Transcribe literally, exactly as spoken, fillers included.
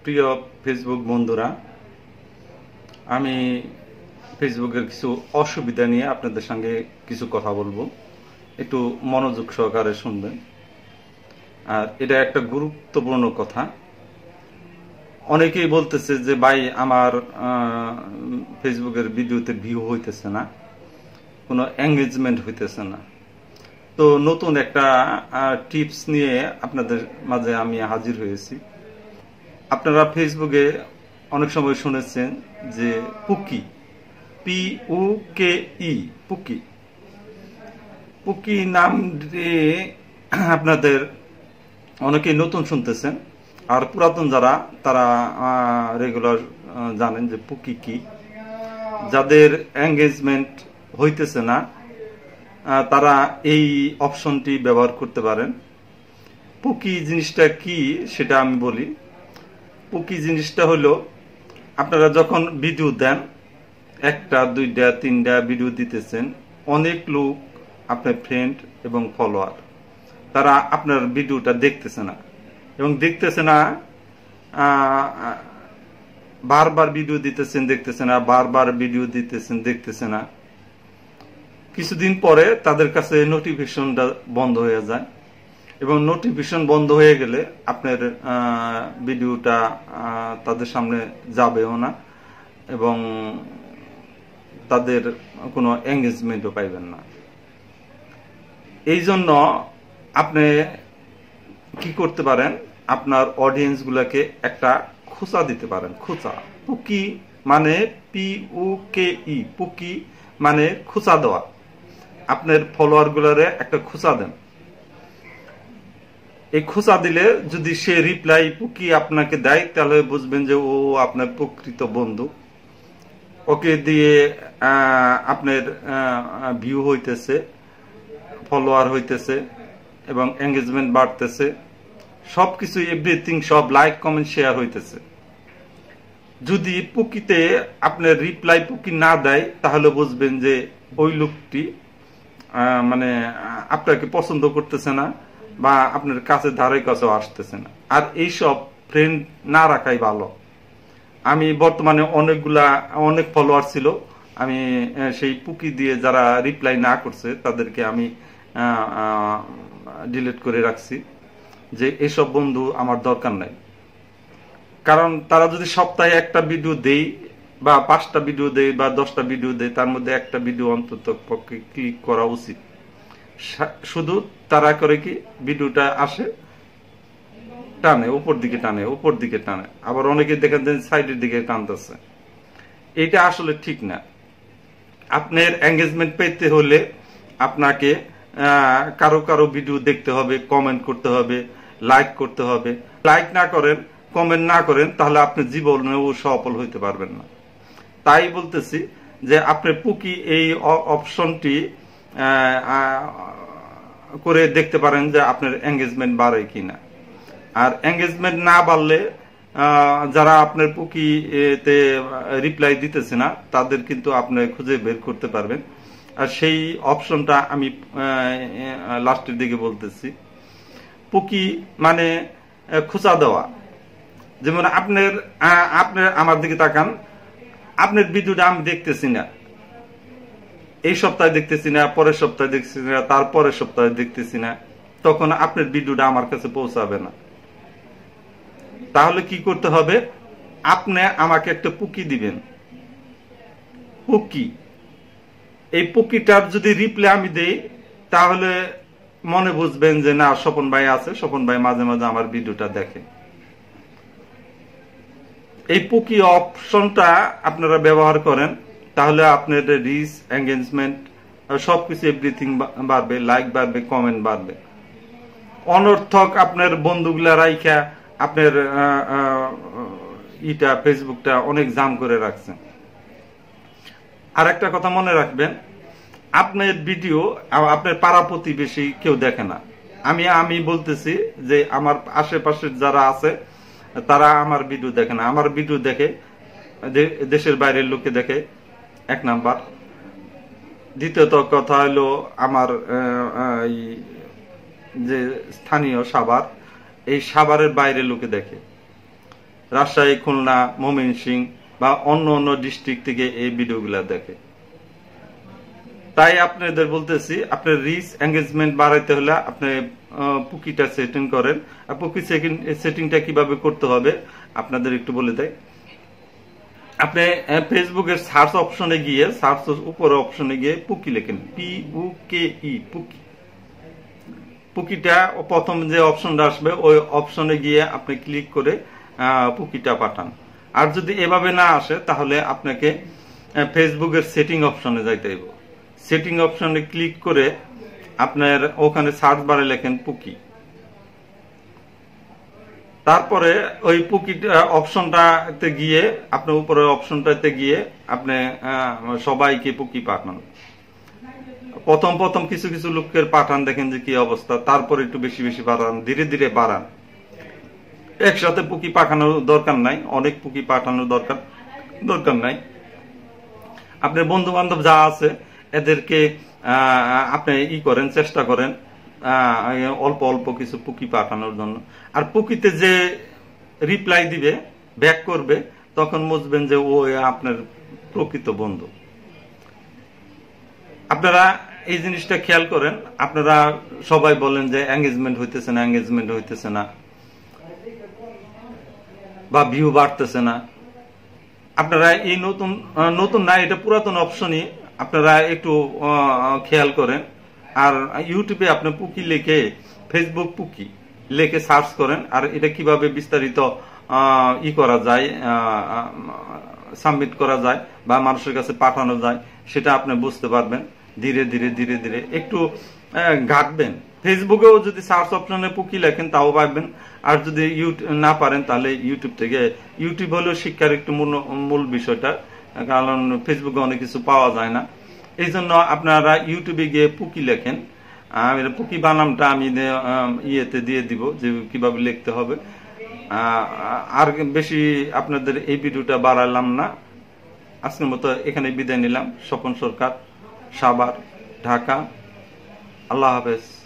প্রিয় ফেসবুক বন্ধুরা, আমি ফেসবুকের কিছু অসুবিধা নিয়ে আপনাদের সঙ্গে কিছু কথা বলবো। একটু মনোযোগ সহকারে শুনবেন। আর এটা একটা গুরুত্বপূর্ণ কথা। অনেকেই বলতেছে যে ভাই আমার ফেসবুকের ভিডিওতে ভিউ হইতেছে না, কোনো এঙ্গেজমেন্ট হইতেছে না। তো নতুন একটা টিপস নিয়ে আপনাদের মাঝে আমি হাজির হয়েছি। আপনারা ফেসবুকে অনেক সময় শুনেছেন যে পুকি, পি উ কে ই, পুকি পুকি নাম দিয়ে আপনাদের অনেকেই নতুন শুনতেছেন, আর পুরাতন যারা তারা রেগুলার জানেন যে পুকি কি। যাদের এঙ্গেজমেন্ট হইতেছে না তারা এই অপশনটি ব্যবহার করতে পারেন। পুকি জিনিসটা কি সেটা আমি বলি। পুকি জিনিসটা হলো, আপনারা যখন ভিডিও দেন, একটা দুইটা তিনটা ভিডিও দিতেছেন, অনেক লোক আপনার ফ্রেন্ড এবং ফলোয়ার তারা আপনার ভিডিওটা দেখতেছে না এবং দেখতেছে না বারবার ভিডিও দিতেছেন দেখতেছে না, বারবার ভিডিও দিতেছেন দেখতেছে না। কিছুদিন পরে তাদের কাছে নোটিফিকেশনটা বন্ধ হয়ে যায় এবং নোটিফিকেশন বন্ধ হয়ে গেলে আপনার ভিডিওটা তাদের সামনে যাবেও না এবং তাদের কোনো এঙ্গেজমেন্টও পাইবেন না। এই জন্য আপনি কি করতে পারেন, আপনার অডিয়েন্স গুলাকে একটা খোঁচা দিতে পারেন। খোঁচা, পুকি মানে পি উ কে ই, পুকি মানে খোঁচা দেওয়া। আপনার ফলোয়ার গুলারে একটা খোঁচা দেন। এই খোঁচা দিলে যদি সে রিপ্লাই পুকি আপনাকে দেয়, তাহলে বুঝবেন যে ও আপনার প্রকৃত বন্ধু। ওকে দিয়ে আপনার ভিউ হইতেছে, ফলোয়ার হইতেছে এবং এঙ্গেজমেন্ট বাড়তেছে, সবকিছু এভরিথিং, সব লাইক কমেন্ট শেয়ার হইতেছে। যদি পুকিতে আপনার রিপ্লাই পুকি না দেয়, তাহলে বুঝবেন যে ওই লোকটি মানে আপনাকে পছন্দ করতেছে না বা আপনার কাছে ধারে কাছেও আসতেছে না। আর এইসব ফ্রেন্ড না রাখাই ভালো। আমি বর্তমানে অনেকগুলা অনেক ফলোয়ার ছিল, আমি সেই পুকি দিয়ে যারা রিপ্লাই না করছে তাদেরকে আমি ডিলিট করে রাখছি, যে এইসব বন্ধু আমার দরকার নাই। কারণ তারা যদি সপ্তাহে একটা ভিডিও দেই বা পাঁচটা ভিডিও দেয় বা দশটা ভিডিও দেয়, তার মধ্যে একটা ভিডিও অন্তত পক্ষে ক্লিক করা উচিত। শুধু তারা করে কি, ভিডিওটা আসে টানে উপর দিকে, টানে উপর দিকে টানে, আবার অনেকে দেখেন যে সাইডের দিকে টানতেছে। এটা আসলে ঠিক না। আপনার এঙ্গেজমেন্ট পেতে হলে আপনাকে কারো কারো ভিডিও দেখতে হবে, কমেন্ট করতে হবে, লাইক করতে হবে। লাইক না করেন, কমেন্ট না করেন, তাহলে আপনি জীবনেও সফল হইতে পারবেন না। তাই বলতেছি যে আপনি পুকি এই অপশনটি করে দেখতে পারেন যে আপনার এঙ্গেজমেন্ট বাড়ে কিনা। আর এঙ্গেজমেন্ট না বাড়লে যারা আপনার পুকিতে রিপ্লাই দিতেছে না তাদের কিন্তু আপনি খুঁজে বের করতে পারবেন। আর সেই অপশনটা আমি লাস্টের দিকে বলতেছি। পুকি মানে খোঁচা দেওয়া। যেমন আপনার আপনার আমার দিকে তাকান, আপনার ভিডিওটা আমি দেখতেছি না, এই সপ্তাহে দেখতেছি না, পরের সপ্তাহে দেখতেছি না, তারপরের সপ্তাহে দেখতেছি না, তখন আপনার ভিডিওটা আমার কাছে পৌঁছাবে না। তাহলে কি করতে হবে, আপনি আমাকে একটা পুকি দিবেন। পুকি, এই পুকিটার যদি রিপ্লাই আমি দেই, তাহলে মনে বুঝবেন যে না, স্বপন ভাই আছে, স্বপন ভাই মাঝে মাঝে আমার ভিডিওটা দেখে। এই পুকি অপশনটা আপনারা ব্যবহার করেন, তাহলে আপনার রিচ, এঙ্গেজমেন্ট সবকিছু এভরিথিং বাড়বে, লাইক বাড়বে, কমেন্ট বাড়বে। অনর্থক আপনার বন্ধুগুলা রাইখা আপনার ইটা ফেসবুকটা অনেক জাম করে রাখছেন। আর একটা কথা মনে রাখবেন, আপনার ভিডিও আপনার পাড়া প্রতিবেশী কেউ দেখে না। আমি আমি বলতেছি যে আমার আশেপাশে যারা আছে তারা আমার ভিডিও দেখে না। আমার ভিডিও দেখে দেশের বাইরের লোকে দেখে, এক নাম্বার। দ্বিতীয়ত কথা হলো, আমার যে স্থানীয় সাভার, এই সাভারের বাইরে লোকে দেখে। রাজশাহী, খুলনা, ময়মনসিংহ বা অন্য অন্য ডিস্ট্রিক্ট থেকে এই ভিডিওগুলা দেখে। তাই আপনাদের বলতেছি, আপনার রিচ এঙ্গেজমেন্ট বাড়াইতে হলে আপনি পুকিটা সেটিং করেন। আর পুকি সেটিংটা কিভাবে করতে হবে আপনাদের একটু বলে দেয়। আপনি ফেসবুকের সার্চ অপশনে গিয়ে, সার্চ উপরে অপশনে গিয়ে পুকি লেখেন, পি ইউ কে ই, পুকি। পুকিটা প্রথম যে অপশনটা আসবে ওই অপশনে গিয়ে আপনি ক্লিক করে পুকিটা পাঠান। আর যদি এভাবে না আসে তাহলে আপনাকে ফেসবুকের সেটিং অপশনে যাইতে হবে। সেটিং অপশনে ক্লিক করে আপনার ওখানে সার্চ বারে লেখেন পুকি। তারপরে ওই পুকি অপশনটাতে গিয়ে আপনার উপরে অপশনটাতে গিয়ে আপনি সবাইকে পুকি পাঠান। প্রথম প্রথম কিছু কিছু লোকের পাঠান, দেখেন যে কি অবস্থা। তারপর একটু বেশি বেশি বাড়ান, ধীরে ধীরে বাড়ান। একসাথে পুকি পাঠানোর দরকার নাই, অনেক পুকি পাঠানোর দরকার দরকার নাই। আপনার বন্ধু বান্ধব যা আছে এদেরকে আপনি ই করেন, চেষ্টা করেন অল্প অল্প কিছু পুকি পাঠানোর জন্য। আর পুকিতে যে রিপ্লাই দিবে, ব্যাক করবে, তখন বুঝবেন যে ও আপনার প্রকৃত বন্ধু। আপনারা এই জিনিসটা খেয়াল করেন। আপনারা সবাই বলেন যে এঙ্গেজমেন্ট হইতেছে না, এঙ্গেজমেন্ট হইতেছে না, বা ভিউ বাড়তেছে না। আপনারা এই নতুন নতুন না, এটা পুরাতন অপশনই, আপনারা একটু খেয়াল করেন। আর ইউটিউবে আপনি পুকি লিখে, ফেসবুক পুকি লিখে সার্চ করেন। আর এটা কিভাবে বিস্তারিত ই করা যায়, সাবমিট করা যায় বা মানুষের কাছে পাঠানো যায় সেটা আপনি বুঝতে পারবেন। ধীরে ধীরে ধীরে ধীরে একটু ঘাটবেন। ফেসবুকেও যদি সার্চ অপশনে পুকি লেখেন তাও পাবেন। আর যদি ইউটিউব না পারেন তাহলে ইউটিউব থেকে, ইউটিউব হলো শিক্ষার একটু মূল বিষয়টা, কারণ ফেসবুকে অনেক কিছু পাওয়া যায় না। এই জন্য আপনারা ইউটিউবে গিয়ে পুকি লেখেন। পুকি বানামটা আমি ইয়েতে দিয়ে দিব যে কিভাবে লিখতে হবে। আর বেশি আপনাদের এই ভিডিওটা বাড়ালাম না। আজকের মতো এখানে বিদায় নিলাম। স্বপন সরকার, সাভার, ঢাকা। আল্লাহ হাফেজ।